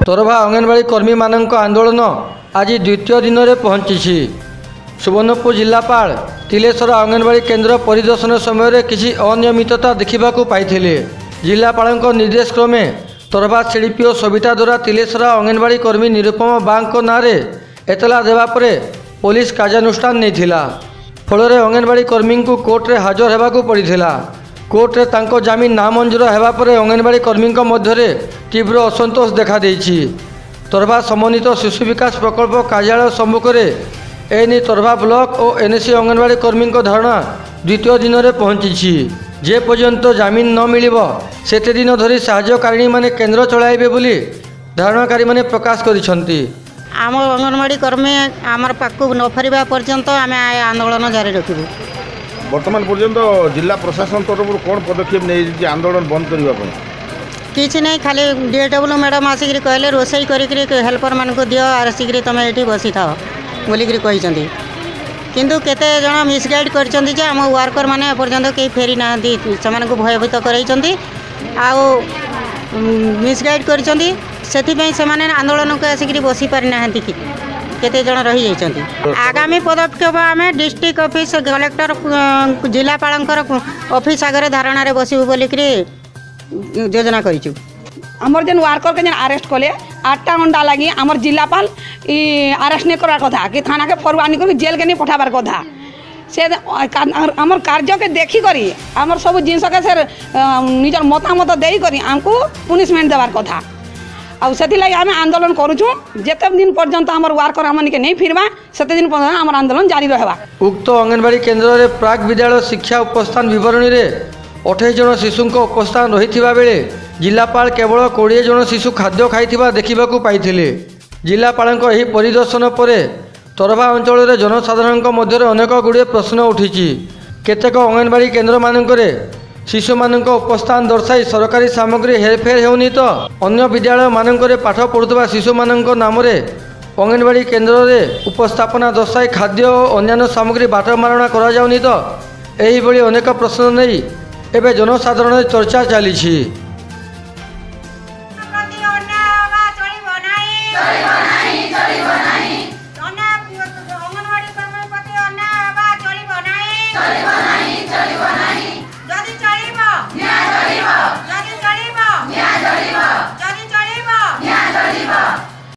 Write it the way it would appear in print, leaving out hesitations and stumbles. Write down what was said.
तोरभा अंगनवाड़ी कर्मी मानक आंदोलन आज द्वितीय दिन में पहुंची। सुवर्णपुर जिलापाल तिलेश्वर अंगनवाड़ी केन्द्र परिदर्शन समय किसी अनियमितता देखा पाई। जिलापाल निर्देश क्रमे तोरभा सीडीपीओ सविता द्वारा तिलेश्वर अंगनवाड़ी कर्मी निरुपम बांक नाँ एतला देवापर पुलिस कार्यानुष्ठान नहीं फल अंगनवाड़ी कर्मी को कोर्टे हाजर होगा पड़ा। कोर्टे तांको जमीन नामंजूर होगा पर अंगनवाड़ी कर्मी मध्य तीव्र असंतोष देखा देइछि। तोरभा समन्वित शिशु विकास प्रकल्प कार्यालय सम्मुख में एने तोरभा ब्लॉक और एनएसी अंगनवाड़ी कर्मी धारणा द्वितीय दिन में पहुंची। जे पर्यंत जमीन न मिलिबो सेते दिन धरी साहाय्यकारिणी माने केन्द्र चलाइबे बोली धारणाकारी माने प्रकाश करिसंती। आम अंगनवाड़ी कर्मी आमर पाखु न फेरवा पर्यंत आम आंदोलन जारी रखिबु। वर्तमान पर्यंत जिला प्रशासन तरफ कौन पदक्षेप नहीं आंदोलन बंद करने किसी नहीं, खाली डीएडब्ल्यू मैडम आसिक कहले रोसई करिक हेल्पर मान को दियो आसिक तुम ये बसी था बोलिक कहते किंतु केते जन मिसगाइड करछंती जे आम वर्कर माने पर्यंत कहीं फेरी ना से भयभीत करछंती आउ मिसगाइड करछंती सेथिपई से आंदोलन को आसिक बसी पारि ना कि केते जन रही जाइछंती। आगामी पदक्षेप आम डिस्ट्रिक्ट ऑफिस कलेक्टर जिलापाल ऑफिस आगे धारणा रे बसबू बोलिक योजना करिछु। आमर जेन वर्कर के जेन अरेस्ट कले 8टा घंटा लगी आमर जिलापाल अरेस्ट नहीं करार कथा कि थाना के फरवानी कर जेल के नहीं पठाबार कथा से आमर कार्य के देखी करी आमर सब जिनस के से निजर मतामत देई करी आमको पुनिशमेंट देवार कथा आउ से आम आंदोलन करूँ जिते दिन पर्यंत आमर वर्कर आम नहीं फिरवा सेते दिन पर्यंत आमर आंदोलन जारी रहा। उक्त अंगनवाड़ी केन्द्र में प्राक विद्यालय शिक्षा उपस्थान विवरणी में 28 जन शिशु उपस्थान रही बेले जिलापाल केवल 20 जन शिशु खाद्य खाई देखा पाई। जिलापाल परिदर्शन पर तोरभा अंचल जनसाधारण मध्य अनेक गुड़े प्रश्न उठी। केतेक अंगनवाड़ी केन्द्र मानक शिशु मानक उपस्थान दर्शाई सरकारी सामग्री हेरफेर होनी तो अन्य विद्यालय मानक पाठ पढ़ुवा शिशु मानक नाम अंगनवाड़ी केन्द्र में उपस्थापना दर्शाई खाद्य और अन्य सामग्री बाटमारणा करा जाउनी तो एही भली अनेक प्रश्न नहीं एवं जनसाधारण चर्चा चली।